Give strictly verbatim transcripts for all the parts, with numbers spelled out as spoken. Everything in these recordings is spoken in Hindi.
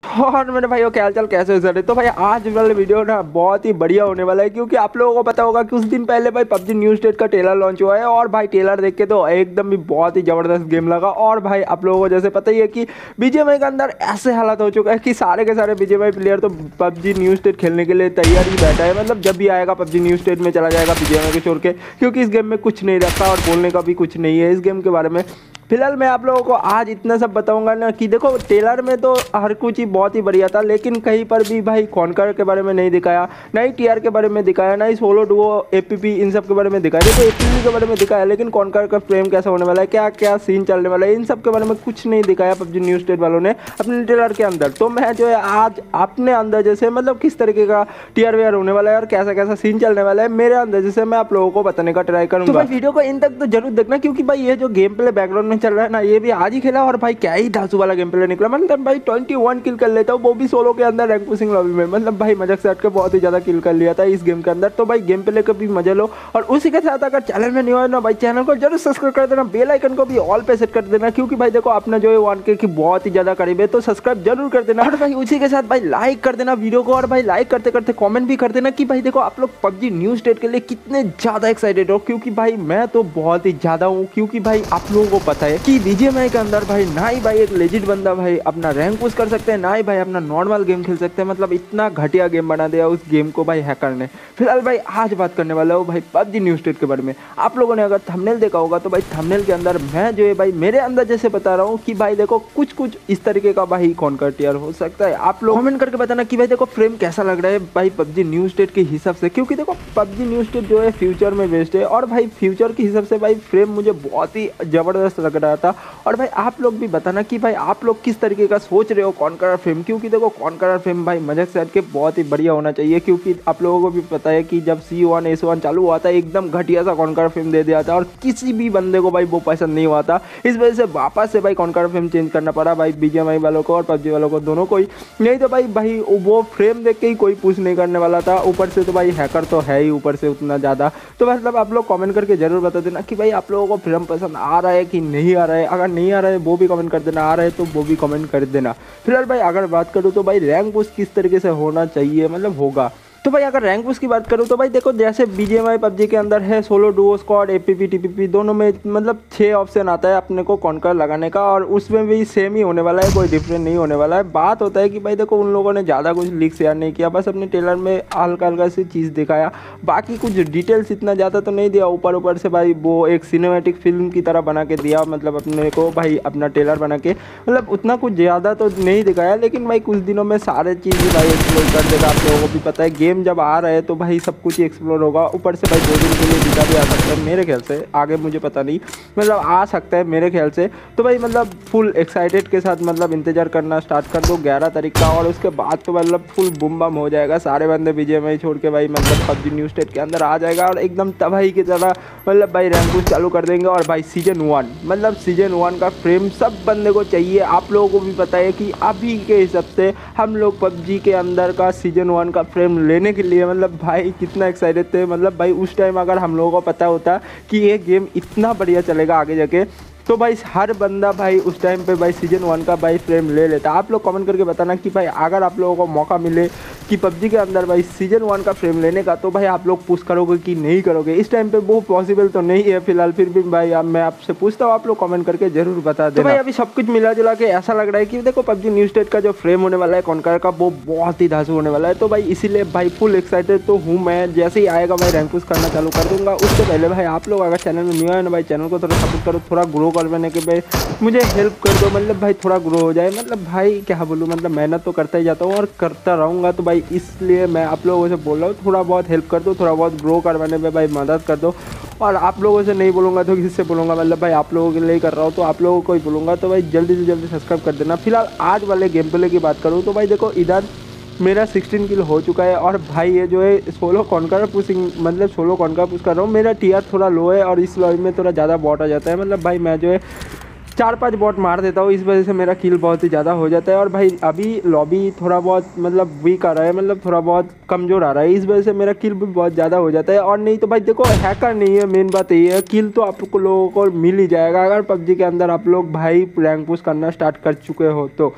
और मेरे भाइयों क्या हालचाल, कैसे हो सर। तो भाई आज वाले वीडियो ना बहुत ही बढ़िया होने वाला है, क्योंकि आप लोगों को पता होगा कि उस दिन पहले भाई पबजी न्यू स्टेट का ट्रेलर लॉन्च हुआ है। और भाई ट्रेलर देख के तो एकदम भी बहुत ही जबरदस्त गेम लगा। और भाई आप लोगों को जैसे पता ही है कि बीजीएमआई के अंदर ऐसे हालत हो चुका है कि सारे के सारे बीजीएमआई प्लेयर तो पबजी न्यू स्टेट खेलने के लिए तैयार ही बैठा है। मतलब जब भी आएगा पबजी न्यू स्टेट में चला जाएगा बीजीएमआई को छोड़ के, क्योंकि इस गेम में कुछ नहीं रखा और बोलने का भी कुछ नहीं है इस गेम के बारे में। फिलहाल मैं आप लोगों को आज इतना सब बताऊंगा ना कि देखो ट्रेलर में तो हर कुछ ही बहुत ही बढ़िया था, लेकिन कहीं पर भी भाई कॉन्कर के बारे में नहीं दिखाया, ना ही टीआर के बारे में दिखाया, ना ही सोलो डुओ एपीपी इन सब के बारे में दिखाया। देखो एपीपी के बारे में दिखाया, लेकिन कॉन्कर का फ्रेम कैसा होने वाला है, क्या क्या सीन चलने वाला है, इन सब के बारे में कुछ नहीं दिखाया पबजी न्यू स्टेट वालों ने अपने ट्रेलर के अंदर। तो मैं जो है आज अपने अंदाजे से मतलब किस तरीके का टीआर वेयर होने वाला है और कैसा कैसा सीन चलने वाला है मेरे अंदाजे से मैं आप लोगों को बताने का ट्राई करूंगा। तो भाई वीडियो को इन तक तो जरूर देखना, क्योंकि भाई ये जो गेम प्ले बैकग्राउंड में चल रहा है ना, ये भी आज ही खेला और भाई क्या ही धांसू वाला गेम प्ले निकला। मतलब भाई इक्कीस किल कर लेता हूँ, वो भी सोलो के अंदर रैंक पुशिंग लॉबी में। मतलब भाई मजाक से हट के बहुत ही ज्यादा किल कर लिया था इस गेम के अंदर। तो भाई गेम प्ले का भी मजा लो, और उसी के साथ अगर चैनल में नहीं हो ना भाई चैनल को जरूर सब्सक्राइब कर देना, बेल आइकन को भी ऑल पे सेट कर देना, क्योंकि भाई देखो अपना जो है वन के की बहुत ही ज्यादा करीब है, तो सब्सक्राइब जरूर कर देना। और भाई उसी के साथ भाई लाइक कर देना वीडियो को, और भाई लाइक करते करते कॉमेंट भी कर देना कि भाई देखो आप लोग पबजी न्यू स्टेट के लिए कितने ज्यादा एक्साइटेड हो, क्योंकि भाई मैं तो बहुत ही ज्यादा हूँ। क्योंकि भाई आप लोगों को पता है कि बीजीएमआई के अंदर भाई ना ही भाई एक लेजिट बंदा भाई अपना रैंक पुश कर सकते हैं, ना ही भाई अपना नॉर्मल गेम खेल सकते हैं। मतलब इतना घटिया गेम बना दिया उस गेम को भाई हैकर ने। फिलहाल भाई आज बात करने वाला हूँ भाई पबजी न्यू स्टेट के बारे में। आप लोगों ने अगर थंबनेल देखा होगा तो भाई थंबनेल के अंदर मैं जो है भाई मेरे अंदर जैसे बता रहा हूँ कि भाई देखो कुछ कुछ इस तरीके का भाई कॉन्कर टीआर हो सकता है। आप लोग कमेंट करके बताना कि भाई देखो फ्रेम कैसा लग रहा है भाई पबजी न्यू स्टेट के हिसाब से, क्योंकि देखो पबजी न्यू स्टेट जो है फ्यूचर में बेस्ड है, और भाई फ्यूचर के हिसाब से भाई फ्रेम मुझे बहुत ही जबरदस्त लग रहा था। और भाई आप लोग भी बताना कि भाई आप लोग किस तरीके का सोच रहे हो कॉन्करर फ्रेम, क्योंकि देखो कॉन्करर फ्रेम भाई मजाक से हट के बहुत ही बढ़िया होना चाहिए। क्योंकि आप लोगों को भी पता है कि जब सी वन एस वन चालू हुआ था एकदम घटिया सा कॉन्करर फ्रेम दे दिया था, और किसी भी बंदे को भाई वो पसंद नहीं हुआ था। इस वजह से वापस से भाई कॉन्करर फ्रेम चेंज करना पड़ा भाई बीजीएमआई वालों को और पबजी वालों को, दोनों को ही। नहीं तो भाई भाई वो फ्रेम देख के ही कोई पुश नहीं करने वाला था। ऊपर से तो भाई हैकर तो है ही ऊपर से उतना ज़्यादा। तो मतलब आप लोग कमेंट करके जरूर बता देना कि भाई आप लोगों को फ्रेम पसंद आ रहा है कि नहीं आ रहा है। अगर नहीं आ रहा है वो भी कमेंट कर देना, आ रहा है तो वो भी कमेंट कर देना। फिलहाल भाई अगर बात करूँ तो भाई रैंक पुश किस तरीके से होना चाहिए, मतलब होगा तो भाई अगर रैंक पुश की बात करूँ तो भाई देखो जैसे बीजीएमआई पबजी के अंदर है solo duo squad FPP TPP दोनों में मतलब छः ऑप्शन आता है अपने को कॉन्कर लगाने का, और उसमें भी सेम ही होने वाला है, कोई डिफरेंट नहीं होने वाला है। बात होता है कि भाई देखो उन लोगों ने ज़्यादा कुछ लीक शेयर नहीं किया, बस अपने ट्रेलर में हल्का हल्का सी चीज़ दिखाया, बाकी कुछ डिटेल्स इतना ज़्यादा तो नहीं दिया। ऊपर ऊपर से भाई वो एक सिनेमैटिक फिल्म की तरह बना के दिया, मतलब अपने को भाई अपना ट्रेलर बना के, मतलब उतना कुछ ज़्यादा तो नहीं दिखाया। लेकिन भाई कुछ दिनों में सारे चीज़ भाई एक्सप्लोर कर देगा। आप लोगों को भी पता है गेम जब आ रहा है तो भाई सब कुछ ही एक्सप्लोर होगा। ऊपर से भाई दो दिन के लिए बीटा भी आ सकता है मेरे ख्याल से, आगे मुझे पता नहीं, मतलब आ सकता है मेरे ख्याल से। तो भाई मतलब फुल एक्साइटेड के साथ मतलब इंतजार करना स्टार्ट कर दो ग्यारह तारीख का, और उसके बाद तो मतलब फुल बुम बम हो जाएगा। सारे बंदे बीजीएमआई छोड़ के भाई मतलब पबजी न्यू स्टेट के अंदर आ जाएगा, और एकदम तबाही की तरह मतलब भाई रैंक पुश चालू कर देंगे। और भाई सीजन वन मतलब सीजन वन का फ्रेम सब बंदे को चाहिए। आप लोगों को भी पता है कि अभी के हिसाब से हम लोग पबजी के अंदर का सीजन वन का फ्रेम लेने के लिए मतलब भाई कितना एक्साइटेड थे। मतलब भाई उस टाइम अगर हम लोगों को पता होता कि ये गेम इतना बढ़िया चलेगा आगे जाके, तो भाई हर बंदा भाई उस टाइम पे भाई सीजन वन का भाई फ्रेम ले लेता। आप लोग कमेंट करके बताना कि भाई अगर आप लोगों को मौका मिले कि पबजी के अंदर भाई सीजन वन का फ्रेम लेने का, तो भाई आप लोग पुश करोगे कि नहीं करोगे। इस टाइम पे वो पॉसिबल तो नहीं है फिलहाल, फिर भी भाई अब मैं आपसे पूछता हूँ, आप लोग कमेंट करके जरूर बता देना। तो भाई अभी सब कुछ मिला जुला के ऐसा लग रहा है कि देखो पबजी न्यू स्टेट का जो फ्रेम होने वाला है कॉन्कर का वो बहुत ही धांसू होने वाला है। तो भाई इसीलिए भाई फुल एक्साइटेड तो हूँ मैं। जैसे ही आएगा भाई रैंक पुश करना चालू कर दूंगा। उससे पहले भाई आप लोग अगर चैनल में न्यू है ना भाई चैनल को थोड़ा सपोर्ट करो, थोड़ा ग्रो करवाने के भाई मुझे हेल्प कर दो, मतलब भाई थोड़ा ग्रो हो जाए। मतलब भाई क्या बोलूँ, मतलब मेहनत तो करता ही जाता हूँ और करता रहूँगा। तो भाई इसलिए मैं आप लोगों से बोल रहा हूँ थोड़ा बहुत हेल्प कर दो, थोड़ा बहुत ग्रो करवाने में भाई मदद कर दो। और आप लोगों से नहीं बोलूँगा तो किससे बोलूँगा, मतलब भाई आप लोगों के लिए ही कर रहा हूँ, तो आप लोगों को ही बोलूँगा। तो भाई जल्दी से जल्दी सब्सक्राइब कर देना। फिलहाल आज वाले गेम प्ले की बात करूँ तो भाई देखो इधर मेरा सोलह किल हो चुका है, और भाई ये जो है सोलो कॉन्कर पुशिंग मतलब सोलो कॉन्कर पुश कर रहा हूँ। मेरा टीआर थोड़ा लो है और इस लॉबी में थोड़ा ज़्यादा बॉट आ जाता है। मतलब भाई मैं जो है चार पांच बॉट मार देता हूँ, इस वजह से मेरा किल बहुत ही ज़्यादा हो जाता है। और भाई अभी लॉबी थोड़ा बहुत मतलब वीक आ रहा है, मतलब थोड़ा बहुत कमज़ोर आ रहा है, इस वजह से मेरा किल भी बहुत ज़्यादा हो जाता है। और नहीं तो भाई देखो हैकर नहीं है, मेन बात यही है, किल तो आप लोगों को मिल ही जाएगा अगर पबजी के अंदर आप लोग भाई रैंक पुश करना स्टार्ट कर चुके हो तो।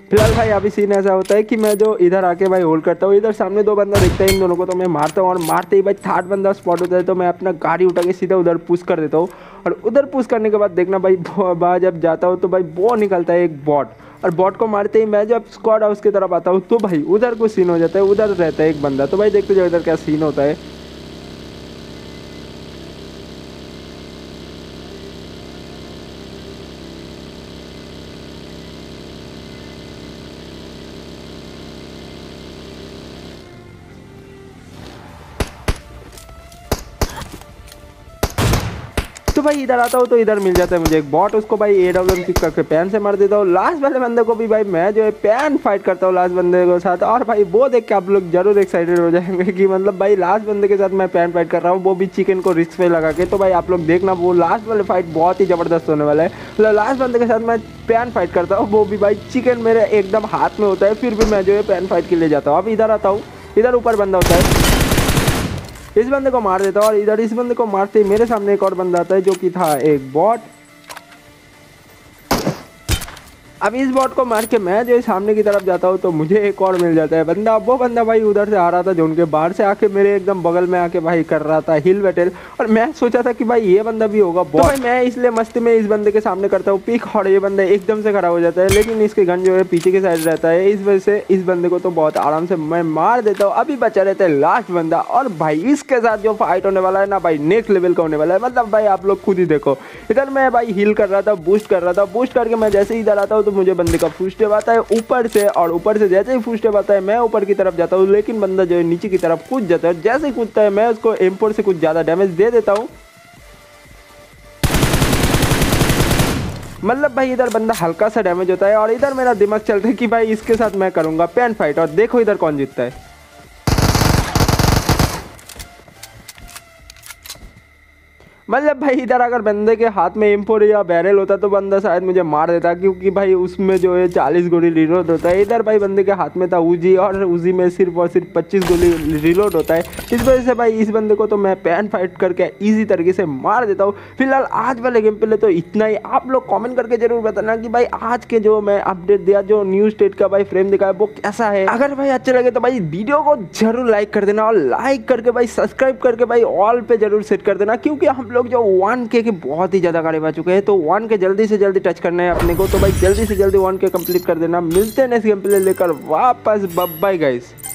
फिलहाल भाई अभी सीन ऐसा होता है कि मैं जो इधर आके भाई होल्ड करता हूँ, इधर सामने दो बंदा दिखता है, इन दोनों को तो मैं मारता हूँ और मारते ही भाई थर्ड बंदा स्पॉट होता है तो मैं अपना गाड़ी उठा के सीधा उधर पुश कर देता हूँ। और उधर पुश करने के बाद देखना भाई बाहर जब जाता हूँ तो भाई वो निकलता है एक बॉट, और बॉट को मारते ही मैं जब स्क्वाड हाउस की तरफ आता हूँ तो भाई उधर कुछ सीन हो जाता है, उधर रहता है एक बंदा। तो भाई देखते जाओ इधर क्या सीन होता है। तो भाई इधर आता हूँ तो इधर मिल जाता है मुझे एक बॉट, उसको भाई ए डब्ल्यू एम किक करके पैन से मार देता हूँ। लास्ट वाले बंदे को भी भाई मैं जो है पैन फाइट करता हूँ लास्ट बंदे के साथ, और भाई वो देख के आप लोग जरूर एक्साइटेड हो जाएंगे कि मतलब भाई लास्ट बंदे के साथ मैं पैन फाइट कर रहा हूँ, वो भी चिकन को रिस्क पे लगा के। तो भाई आप लोग देखना वो लास्ट वाले फाइट बहुत ही ज़बरदस्त होने वाला है। मतलब लास्ट बंदे के साथ मैं पैन फाइट करता हूँ, वो भी भाई चिकन मेरे एकदम हाथ में होता है, फिर भी मैं जो है पैन फाइट के लिए जाता हूँ। अब इधर आता हूँ, इधर ऊपर बंदा होता है, इस बंदे को मार देता हूँ और इधर इस बंदे को मारते ही मेरे सामने एक और बंदा आता है जो कि था एक बॉट। अब इस बॉट को मार के मैं जो सामने की तरफ जाता हूँ तो मुझे एक और मिल जाता है बंदा। वो बंदा भाई उधर से आ रहा था जो उनके बाहर से आके मेरे एकदम बगल में आके भाई कर रहा था हिल बैटल, और मैं सोचा था कि भाई ये बंदा भी होगा बॉट। तो भाई मैं इसलिए मस्ती में इस बंदे के सामने करता हूँ पिक, और ये बंदा एकदम से खड़ा हो जाता है, लेकिन इसके गन जो है पीछे की साइड रहता है, इस वजह से इस बंदे को तो बहुत आराम से मैं मार देता हूँ। अभी बचा रहता है लास्ट बंदा, और भाई इसके साथ जो फाइट होने वाला है ना भाई नेक्स्ट लेवल का होने वाला है। मतलब भाई आप लोग खुद ही देखो, इधर मैं भाई हील कर रहा था, बूस्ट कर रहा था, बूस्ट करके मैं जैसे ही इधर आता हूँ तो मुझे बंदे का फुटस्टेप आता है ऊपर से, और ऊपर से जैसे ही फुटस्टेप आता है मैं ऊपर की तरफ जाता हूँ, लेकिन बंदा जो है नीचे की तरफ कूद जाता है। जैसे ही कूदता है मैं उसको एम फोर से कुछ ज़्यादा डैमेज दे देता हूँ। मतलब भाई इधर बंदा हल्का सा डैमेज होता है, और इधर मेरा दिमाग चलता है कि भाई इसके साथ मैं करूँगा पैन फाइट, और देखो इधर कौन जीतता है। मतलब भाई इधर अगर बंदे के हाथ में एम फोर या बैरल होता तो बंदा शायद मुझे मार देता, क्योंकि भाई उसमें जो है चालीस गोली रिलोड होता है। इधर भाई बंदे के हाथ में था उजी, और उजी में सिर्फ और सिर्फ पच्चीस गोली रिलोड होता है। इस वजह से भाई इस बंदे को तो मैं पैन फाइट करके ईजी तरीके से मार देता हूँ। फिलहाल आज वाले गेम प्ले तो इतना ही। आप लोग कॉमेंट करके जरूर बताना कि भाई आज के जो मैं अपडेट दिया, जो न्यू स्टेट का भाई फ्रेम दिखा है वो कैसा है। अगर भाई अच्छे लगे तो भाई वीडियो को जरूर लाइक कर देना, और लाइक करके भाई सब्सक्राइब करके भाई ऑल पे जरूर सेट कर देना, क्योंकि हम लोग जो वन के के बहुत ही ज़्यादा करीब आ चुके हैं, तो वन के जल्दी से जल्दी टच करना है अपने को। तो भाई जल्दी से जल्दी वन के कंप्लीट कर देना। मिलते हैं नेक्स्ट गेम प्ले लेकर वापस। Bye bye guys.